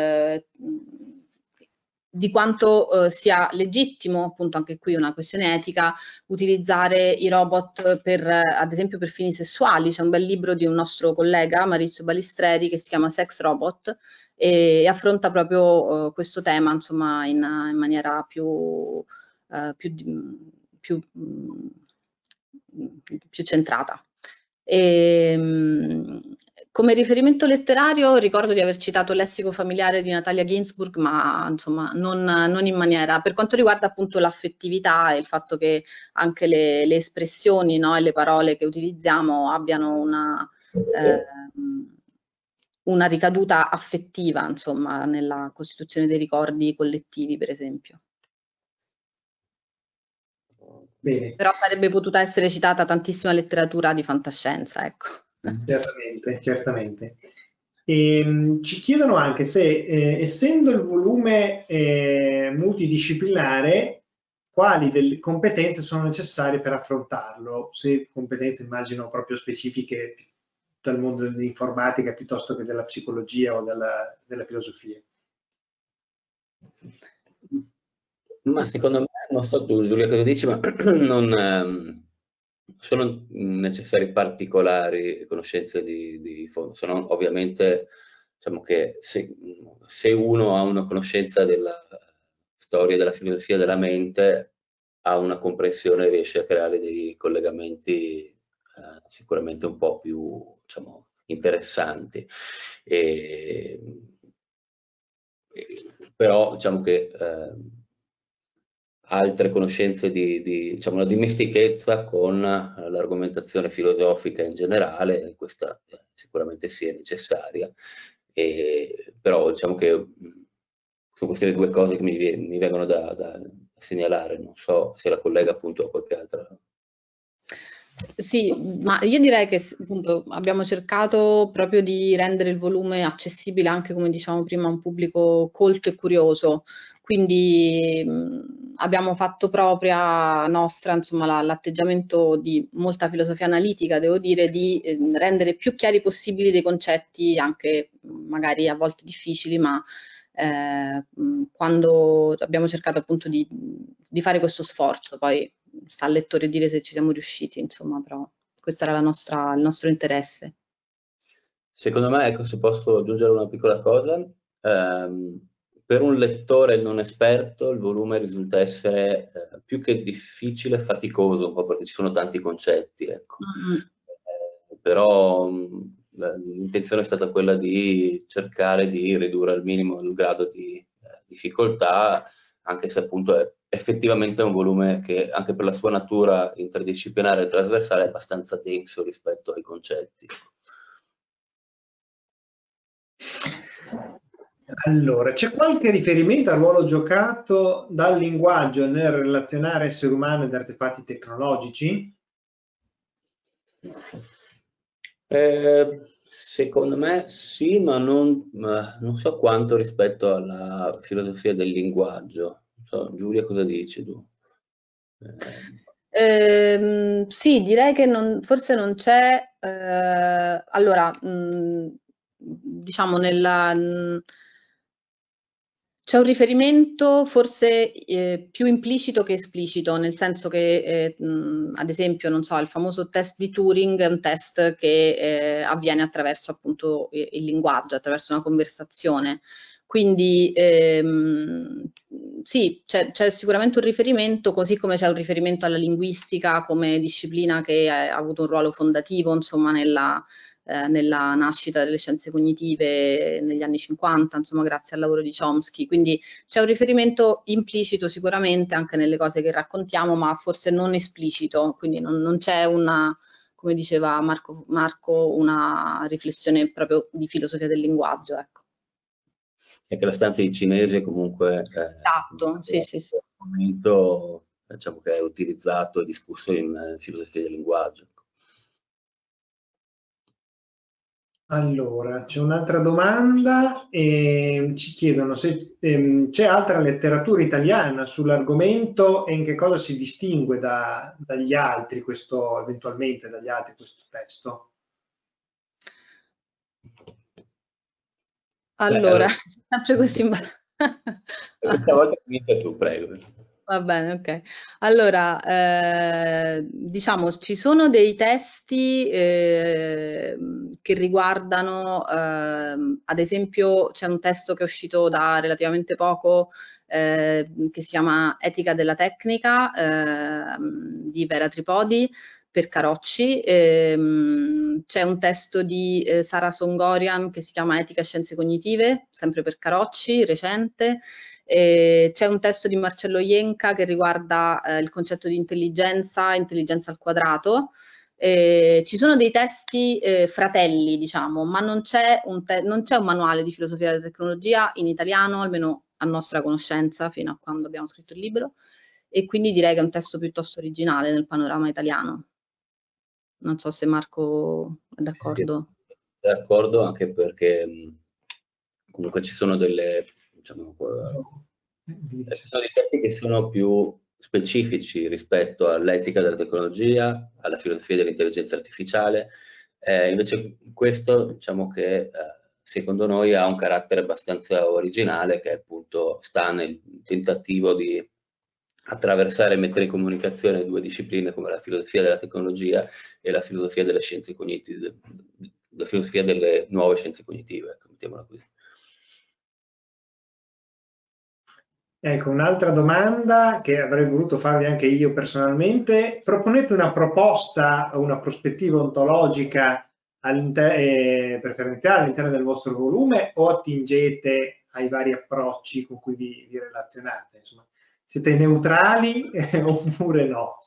di quanto sia legittimo, appunto anche qui una questione etica, utilizzare i robot per, ad esempio, per fini sessuali. C'è un bel libro di un nostro collega, Maurizio Balistreri, che si chiama Sex Robot e affronta proprio questo tema, insomma, in maniera più centrata. Come riferimento letterario ricordo di aver citato Il lessico familiare di Natalia Ginzburg, ma insomma non in maniera, per quanto riguarda appunto l'affettività e il fatto che anche le espressioni, no, e le parole che utilizziamo abbiano una ricaduta affettiva, insomma, nella costituzione dei ricordi collettivi, per esempio. Bene. Però sarebbe potuta essere citata tantissima letteratura di fantascienza, ecco. Certamente, certamente. Ci chiedono anche se, essendo il volume multidisciplinare, quali delle competenze sono necessarie per affrontarlo, se competenze immagino proprio specifiche dal mondo dell'informatica piuttosto che della psicologia o della filosofia. Ma secondo me, non so tu Giulia cosa dici, ma non sono necessari particolari conoscenze di fondo, sono ovviamente, diciamo che se uno ha una conoscenza della storia, della filosofia della mente, ha una comprensione, riesce a creare dei collegamenti sicuramente un po' più, diciamo, interessanti. Però diciamo che altre conoscenze diciamo, una dimestichezza con l'argomentazione filosofica in generale, questa sicuramente sì è necessaria, però diciamo che sono queste le due cose che mi vengono da segnalare, non so se la collega appunto a qualche altra. Sì, ma io direi che appunto abbiamo cercato proprio di rendere il volume accessibile anche, come dicevamo prima, a un pubblico colto e curioso. Quindi abbiamo fatto propria nostra, insomma, l'atteggiamento di molta filosofia analitica, devo dire, di rendere più chiari possibili dei concetti, anche magari a volte difficili, ma quando abbiamo cercato appunto di fare questo sforzo, poi sta al lettore dire se ci siamo riusciti, insomma, però questo era il nostro interesse. Secondo me, ecco, se posso aggiungere una piccola cosa, per un lettore non esperto il volume risulta essere più che difficile, faticoso, un po' perché ci sono tanti concetti, ecco. Però l'intenzione è stata quella di cercare di ridurre al minimo il grado di difficoltà, anche se appunto è effettivamente un volume che anche per la sua natura interdisciplinare e trasversale è abbastanza denso rispetto ai concetti. Allora, c'è qualche riferimento al ruolo giocato dal linguaggio nel relazionare esseri umani ed artefatti tecnologici? Secondo me sì, ma non so quanto rispetto alla filosofia del linguaggio. Non so, Giulia, cosa dici tu? Sì, direi che forse non c'è, allora, diciamo c'è un riferimento forse più implicito che esplicito, nel senso che, ad esempio, non so, il famoso test di Turing è un test che avviene attraverso appunto il linguaggio, attraverso una conversazione. Quindi sì, c'è sicuramente un riferimento, così come c'è un riferimento alla linguistica come disciplina che ha avuto un ruolo fondativo, insomma, nella nascita delle scienze cognitive negli anni 50, insomma, grazie al lavoro di Chomsky. Quindi c'è un riferimento implicito sicuramente anche nelle cose che raccontiamo, ma forse non esplicito, quindi non c'è una, come diceva Marco, una riflessione proprio di filosofia del linguaggio, ecco. E che la stanza di cinese comunque esatto, sì, sì, sì. momento, diciamo che è utilizzato e discusso in filosofia del linguaggio. Allora, c'è un'altra domanda, ci chiedono se c'è altra letteratura italiana sull'argomento e in che cosa si distingue dagli altri eventualmente dagli altri questo testo. Allora, sempre questo imbarazzo. Questa volta inizia tu, prego. Va bene, ok. Allora, diciamo, ci sono dei testi che riguardano, ad esempio, c'è un testo che è uscito da relativamente poco che si chiama Etica della tecnica di Vera Tripodi per Carocci. C'è un testo di Sara Songorian che si chiama Etica e Scienze Cognitive, sempre per Carocci, recente. C'è un testo di Marcello Ienca che riguarda il concetto di intelligenza al quadrato. Ci sono dei testi fratelli, diciamo, ma non c'è un manuale di filosofia della tecnologia in italiano, almeno a nostra conoscenza, fino a quando abbiamo scritto il libro, e quindi direi che è un testo piuttosto originale nel panorama italiano. Non so se Marco è d'accordo. Sì, d'accordo, anche perché comunque ci sono delle, diciamo, ci sono dei testi che sono più specifici rispetto all'etica della tecnologia, alla filosofia dell'intelligenza artificiale. Invece questo, diciamo che secondo noi ha un carattere abbastanza originale, che appunto sta nel tentativo di attraversare e mettere in comunicazione due discipline come la filosofia della tecnologia e la filosofia delle scienze cognitive, la filosofia delle nuove scienze cognitive, mettiamola così. Ecco, un'altra domanda che avrei voluto farvi anche io personalmente: proponete una proposta o una prospettiva ontologica preferenziale all'interno del vostro volume, o attingete ai vari approcci con cui vi relazionate? Insomma, siete neutrali oppure no?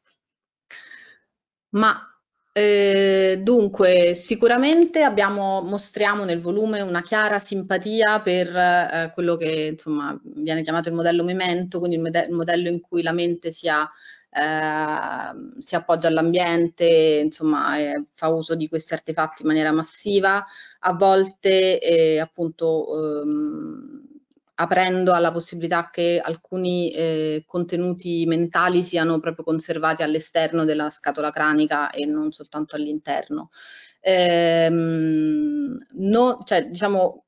Ma dunque, sicuramente mostriamo nel volume una chiara simpatia per quello che insomma viene chiamato il modello Memento, quindi il modello in cui la mente si appoggia all'ambiente, insomma, fa uso di questi artefatti in maniera massiva, a volte appunto aprendo alla possibilità che alcuni contenuti mentali siano proprio conservati all'esterno della scatola cranica e non soltanto all'interno. Cioè, diciamo,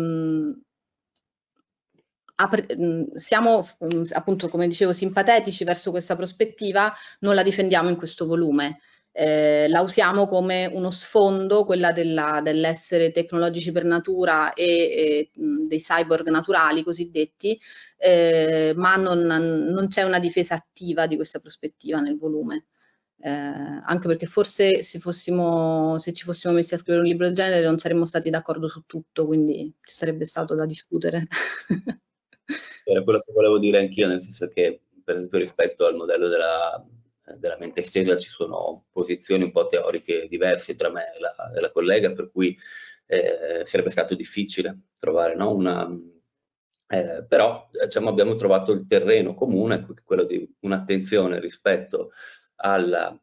siamo appunto, come dicevo, simpatetici verso questa prospettiva, non la difendiamo in questo volume. La usiamo come uno sfondo, quella dell'essere tecnologici per natura e dei cyborg naturali cosiddetti, ma non c'è una difesa attiva di questa prospettiva nel volume. Anche perché forse se ci fossimo messi a scrivere un libro del genere non saremmo stati d'accordo su tutto, quindi ci sarebbe stato da discutere. Era quello che volevo dire anch'io, nel senso che, per esempio, rispetto al modello della mente estesa ci sono posizioni un po' teoriche diverse tra me e la collega, per cui sarebbe stato difficile trovare, no? Però diciamo, abbiamo trovato il terreno comune, quello di un'attenzione rispetto al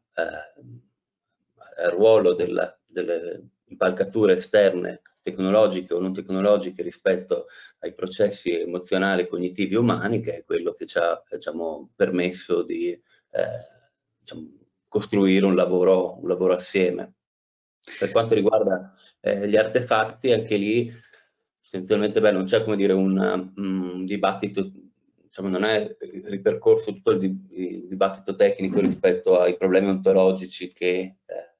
ruolo delle impalcature esterne, tecnologiche o non tecnologiche, rispetto ai processi emozionali e cognitivi umani, che è quello che ci ha, diciamo, permesso di diciamo, costruire un lavoro assieme. Per quanto riguarda gli artefatti, anche lì essenzialmente non c'è, come dire, un dibattito, diciamo, non è ripercorso tutto il dibattito tecnico rispetto ai problemi ontologici che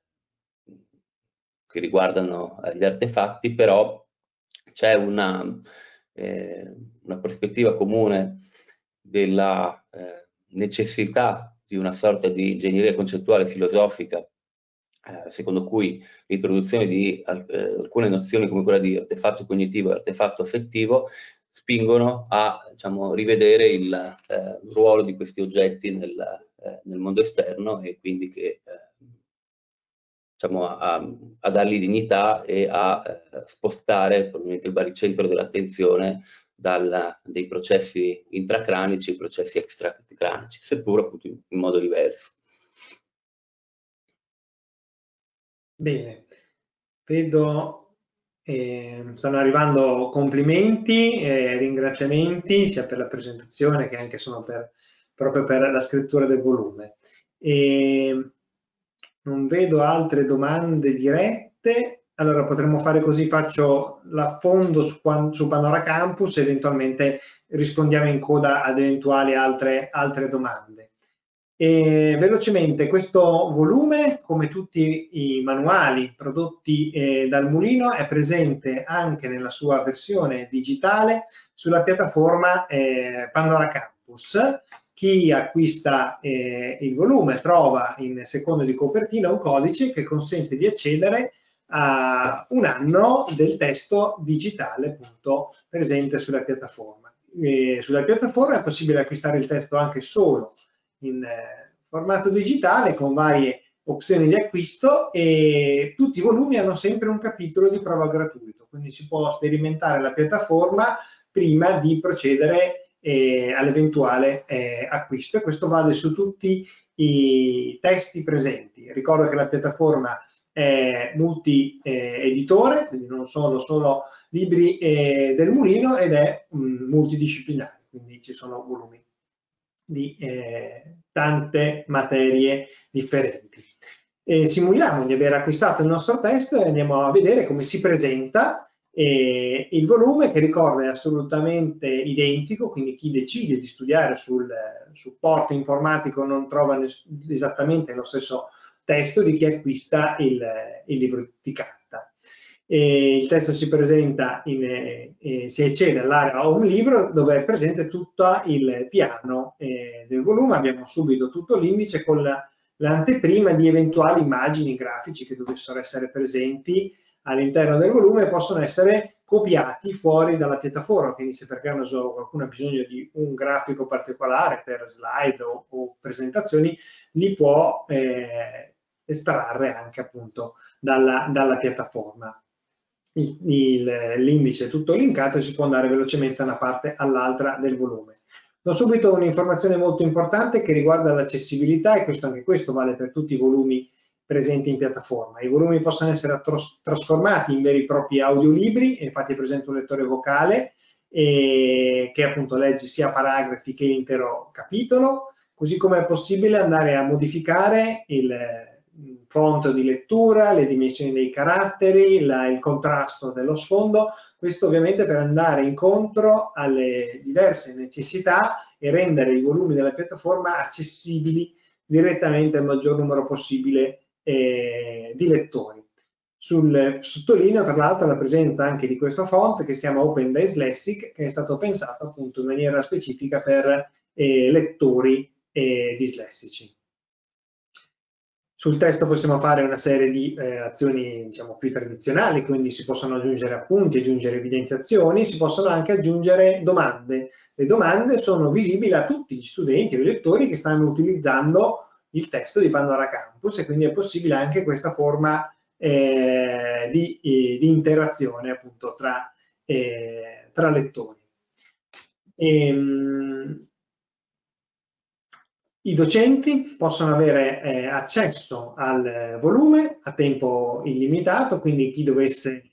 riguardano gli artefatti, però c'è una prospettiva comune della necessità di una sorta di ingegneria concettuale filosofica, secondo cui l'introduzione di alcune nozioni come quella di artefatto cognitivo e artefatto affettivo spingono a, diciamo, rivedere il ruolo di questi oggetti nel mondo esterno, e quindi che diciamo, a dargli dignità e a spostare probabilmente il baricentro dell'attenzione dei processi intracranici ai processi extracranici, seppur appunto in modo diverso. Bene, vedo stanno arrivando complimenti e ringraziamenti sia per la presentazione che anche sono proprio per la scrittura del volume. Non vedo altre domande dirette, allora potremmo fare così: faccio l'affondo su Panora Campus e eventualmente rispondiamo in coda ad eventuali altre domande. Velocemente, questo volume, come tutti i manuali prodotti dal Mulino, è presente anche nella sua versione digitale sulla piattaforma Pandora Campus. Chi acquista il volume trova in secondo di copertina un codice che consente di accedere a un anno del testo digitale appunto presente sulla piattaforma. Sulla piattaforma è possibile acquistare il testo anche solo in formato digitale con varie opzioni di acquisto, e tutti i volumi hanno sempre un capitolo di prova gratuito, quindi si può sperimentare la piattaforma prima di procedere all'eventuale acquisto, e questo vale su tutti i testi presenti. Ricordo che la piattaforma è multi-editore, quindi non sono solo libri del Mulino, ed è multidisciplinare, quindi ci sono volumi di tante materie differenti. Simuliamo di aver acquistato il nostro testo e andiamo a vedere come si presenta il volume, che ricorda è assolutamente identico, quindi chi decide di studiare sul supporto informatico non trova esattamente lo stesso testo di chi acquista il libro di carta. Il testo si presenta, si accede all'area Home Libro, dove è presente tutto il piano del volume. Abbiamo subito tutto l'indice con l'anteprima di eventuali immagini grafici che dovessero essere presenti all'interno del volume, possono essere copiati fuori dalla piattaforma, quindi se per caso qualcuno ha bisogno di un grafico particolare per slide o presentazioni, li può estrarre anche appunto dalla piattaforma. L'indice è tutto linkato e si può andare velocemente da una parte all'altra del volume. Do subito un'informazione molto importante che riguarda l'accessibilità, e anche questo vale per tutti i volumi presenti in piattaforma. I volumi possono essere trasformati in veri e propri audiolibri, infatti è presente un lettore vocale che appunto legge sia paragrafi che l'intero capitolo, così come è possibile andare a modificare il font di lettura, le dimensioni dei caratteri, il contrasto dello sfondo. Questo ovviamente per andare incontro alle diverse necessità e rendere i volumi della piattaforma accessibili direttamente al maggior numero possibile di lettori. Sottolineo tra l'altro la presenza anche di questo font che si chiama Open Dyslexic, che è stato pensato appunto in maniera specifica per lettori dislessici. Sul testo possiamo fare una serie di azioni, diciamo, più tradizionali, quindi si possono aggiungere appunti, aggiungere evidenziazioni, si possono anche aggiungere domande. Le domande sono visibili a tutti gli studenti o i lettori che stanno utilizzando il testo di Pandora Campus, e quindi è possibile anche questa forma di interazione appunto tra lettori. I docenti possono avere accesso al volume a tempo illimitato, quindi chi dovesse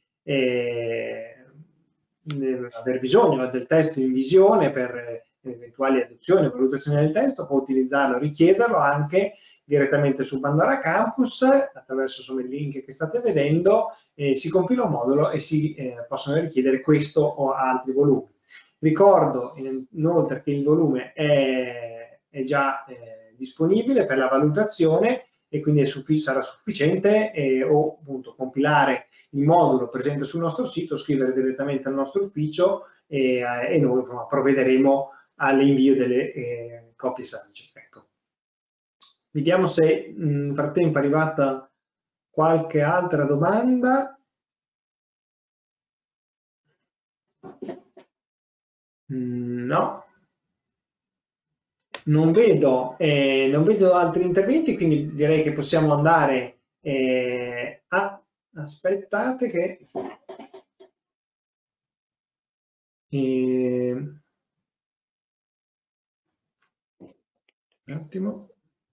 aver bisogno del testo in visione per eventuali adozioni o valutazioni del testo può utilizzarlo, richiederlo anche direttamente su Pandora Campus attraverso il link che state vedendo, si compila un modulo e si possono richiedere questo o altri volumi. Ricordo inoltre che il volume è già disponibile per la valutazione e quindi sarà sufficiente o appunto compilare il modulo presente sul nostro sito, scrivere direttamente al nostro ufficio e noi provvederemo all'invio delle copie sagge. Ecco. Vediamo se nel frattempo è arrivata qualche altra domanda. No. Non vedo altri interventi, quindi direi che possiamo andare aspettate che un attimo.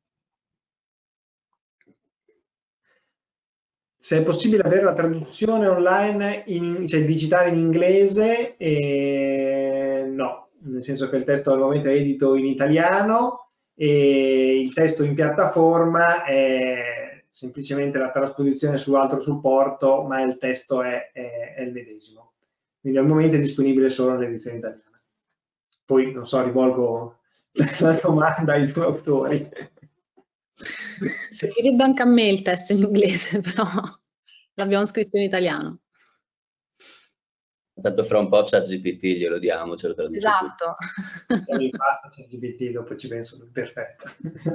Se è possibile avere la traduzione online, cioè digitale in inglese, no. Nel senso che il testo al momento è edito in italiano e il testo in piattaforma è semplicemente la trasposizione su altro supporto, ma il testo è il medesimo. Quindi al momento è disponibile solo nell'edizione italiana. Poi, non so, rivolgo la domanda ai due autori. Servirebbe anche a me il testo in inglese, però l'abbiamo scritto in italiano. Tanto fra un po' ChatGPT glielo diamo, ce lo traduce. Esatto. Mi basta ChatGPT, dopo ci penso, perfetto.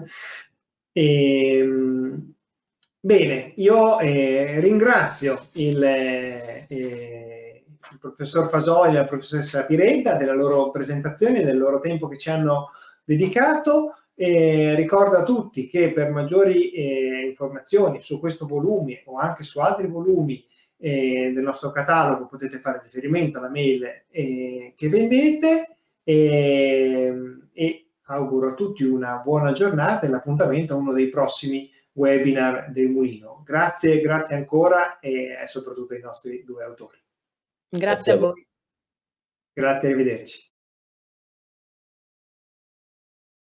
Bene, io ringrazio il professor Fasoli e la professoressa Pirenta della loro presentazione e del loro tempo che ci hanno dedicato. Ricordo a tutti che per maggiori informazioni su questo volume o anche su altri volumi del nostro catalogo potete fare riferimento alla mail che vendete. e auguro a tutti una buona giornata e l'appuntamento a uno dei prossimi webinar del Mulino. Grazie ancora e soprattutto ai nostri due autori. Grazie a voi. Grazie, arrivederci.